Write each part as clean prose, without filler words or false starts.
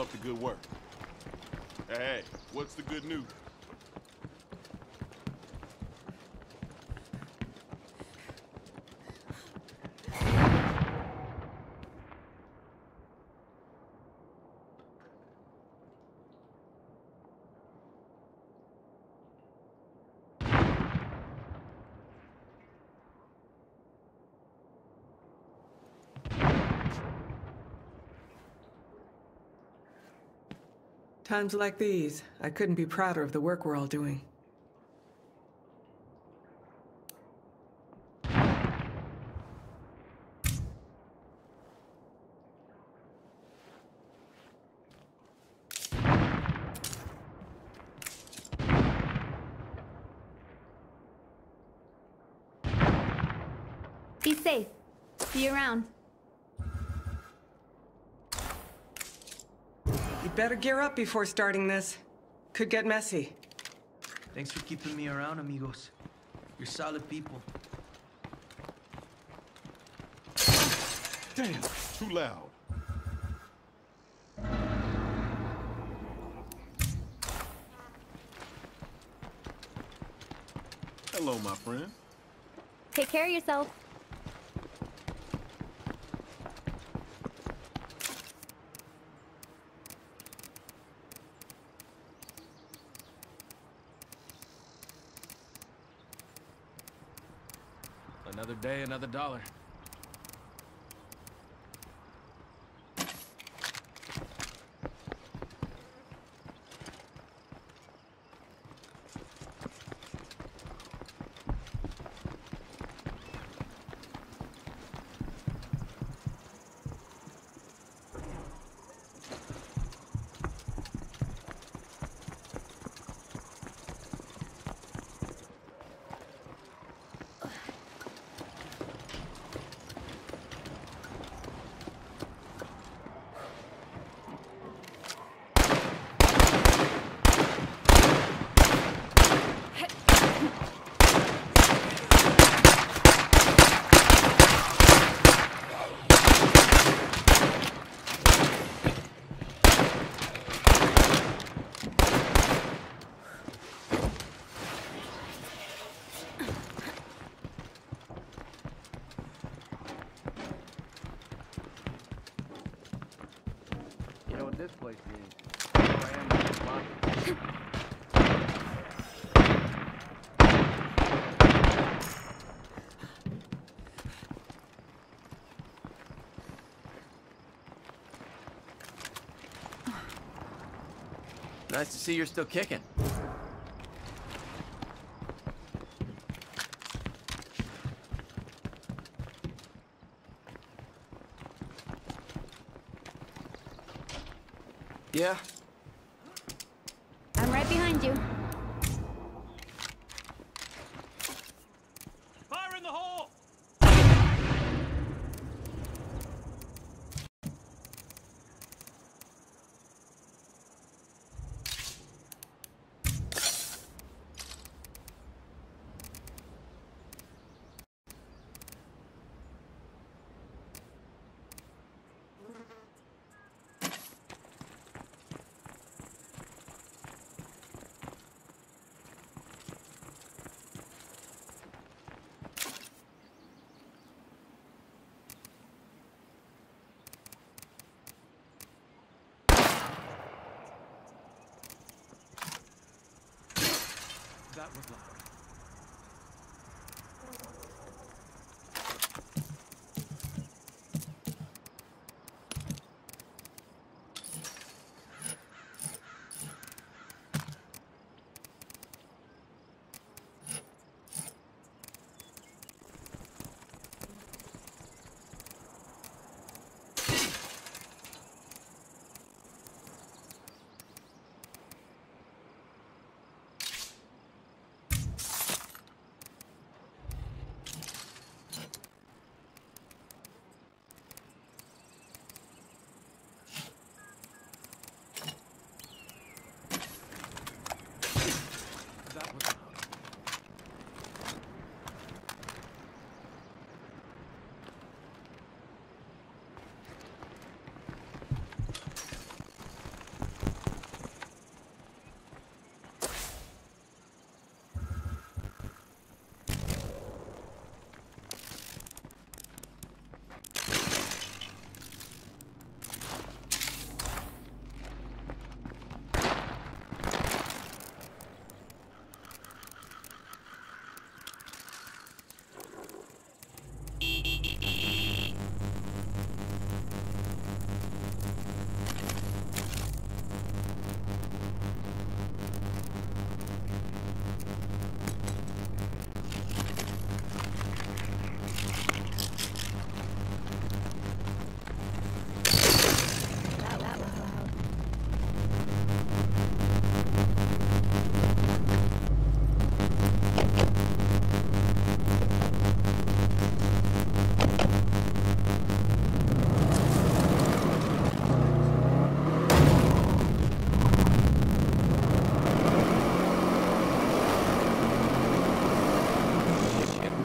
up the good work. Hey, what's the good news? Times like these, I couldn't be prouder of the work we're all doing. Be safe. See you around. You better gear up before starting this. Could get messy. Thanks for keeping me around, amigos. You're solid people. Damn, too loud. Hello, my friend. Take care of yourself. Another day, another dollar. You know what this place is? Where I am with this monster. Nice to see you're still kicking. Yeah? I'm right behind you. Fire in the hole! That was loud.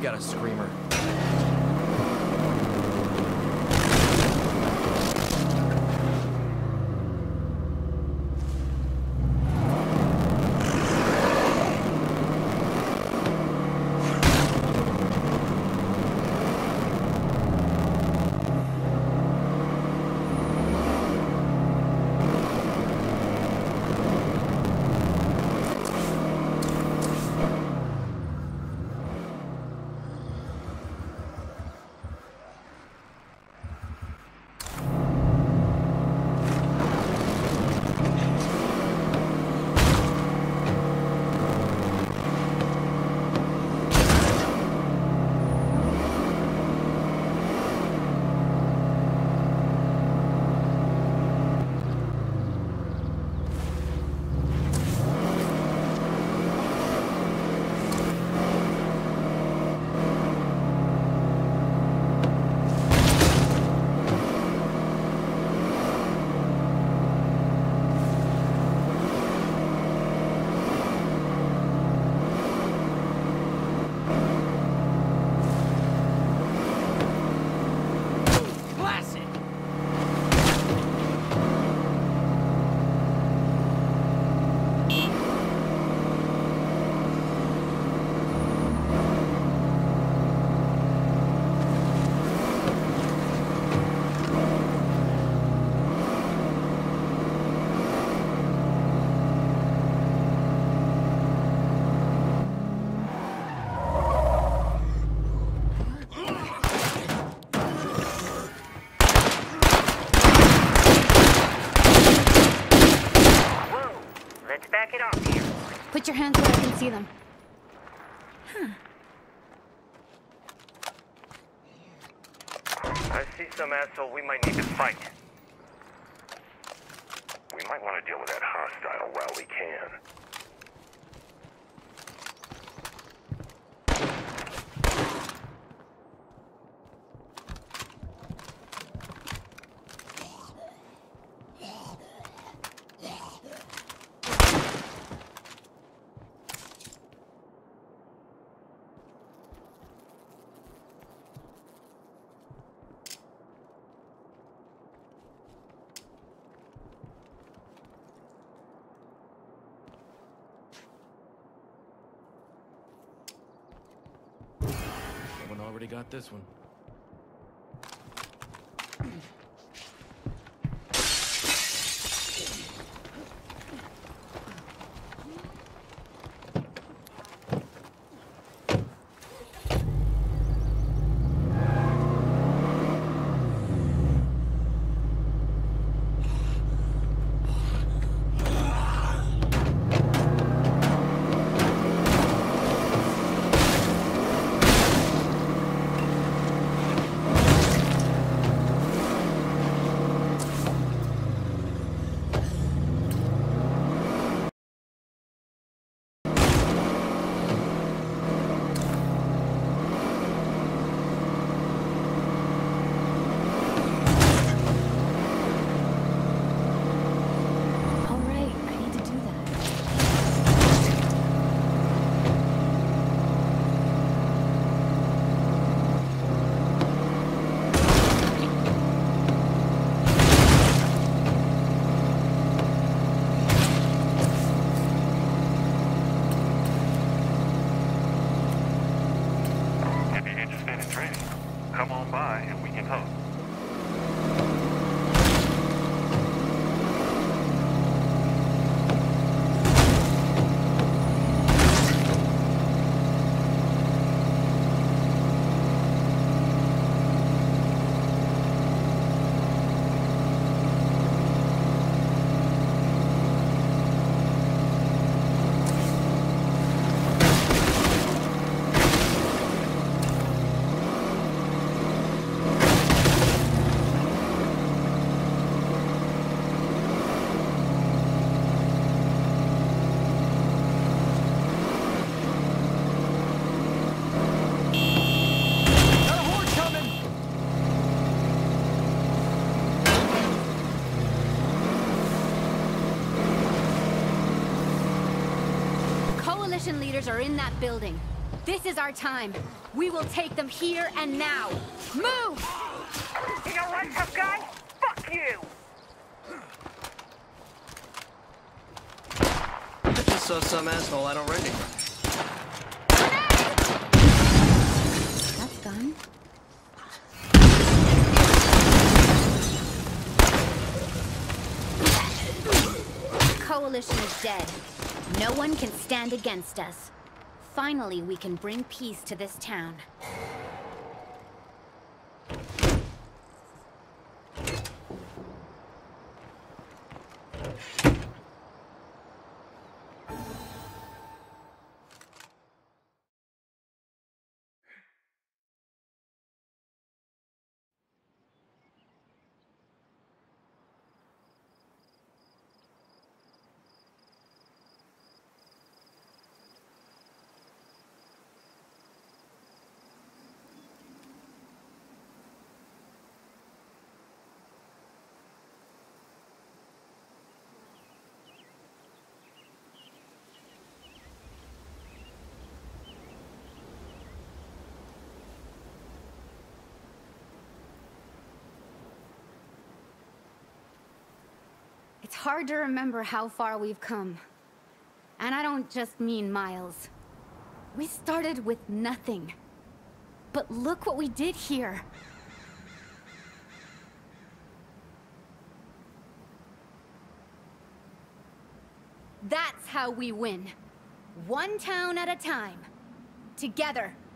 got a screamer. Put your hands where I can see them. I see some asshole we might need to fight. We might want to deal with that hostile while we can. Someone already got this one. Come on by and we can talk. Coalition leaders are in that building. This is our time. We will take them here and now. Move! You alright, tough guy? Fuck you! I just saw some asshole I don't recognize. That's gone. The coalition is dead. No one can stand against us. Finally, we can bring peace to this town. It's hard to remember how far we've come. And I don't just mean miles. We started with nothing. But look what we did here. That's how we win. One town at a time. Together.